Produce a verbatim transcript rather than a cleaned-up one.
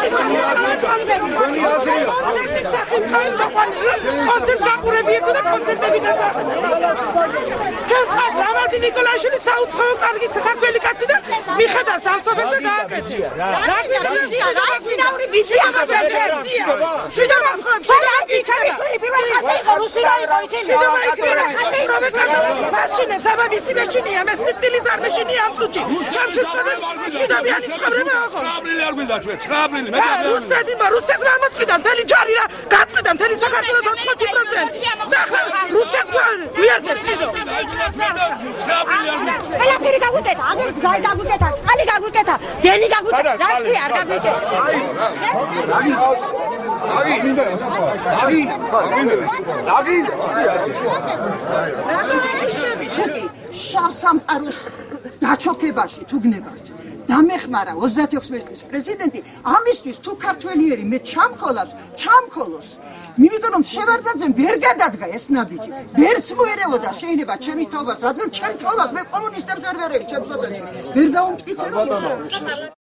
კონცერტის სახით კონცერტს გაყურებიერთო და კონცერტები დაწახეთ. ჩვენ ხას რამაზი ნიკოლაიშვილი საუცხოო კარგი საქართველოს კაცი და მიხედავს ამსობენ და გააკეთებს. რა გვინდა და სინაური ბიჭი ამაჭერია. შედავა ფარაკი ჩამისული პირველ ხაზე იყო რუსი რა იყო იქ. შედავა პირველ ხაზე იყო მაშინებს აბა ვისი მეშინია მე სიტილის არ მეშინია ამ წუთში. ჩამში შედავიანი ცხოვრება აღო. ცხრაბრილი არ გვინდა ჩვენ ცხრაბრილი მე რუსეთი მა რუსეთმა ამოწყიდა მთელი ჯარი რა გაწყვიტა მთელი საქართველოს ოცდაოთხი პროცენტი. და ხა რუსეთმა გვიარდეს კიდო. ყველაფერი გაგვიკეთა, აგერ გზაი გაგვიკეთა, წყალი გაგვიკეთა, დენი გაგვიკეთა, რასი არ გაგვიკეთა. აი, აი, მინდა ასაფა. აი, აი, აი. შავ სამყაროს დაჩოქებაში თუ გნებავთ. დამეხმარა ოცდაათი წლის პრეზიდენტი ამისთვის თუ ქართველიერი მე ჩამხოლავს, ჩამხოლოს. იმიტომ რომ შევარდნაძემ ვერ გადადგა ეს ნაბიჯი. ვერც მოერევოდა შეიძლება ჩემი თაობას, რადგან ჩემ თაობას მე კომუნისტებს ვერ ვერევი ჩემ სოფელში. ვერ დაუმტკიცებოდი.